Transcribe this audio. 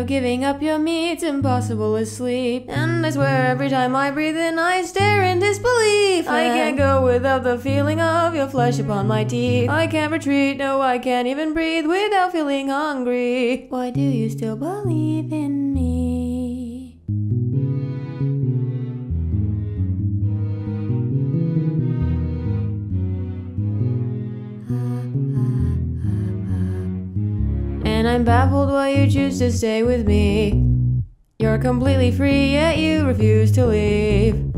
of giving up your me, it's impossible to sleep. And I swear every time I breathe in, I stare in disbelief. I can't go without the feeling of your flesh upon my teeth. I can't retreat, no, I can't even breathe without feeling hungry. Why do you still believe in me? And I'm baffled why you choose to stay with me. You're completely free, yet you refuse to leave.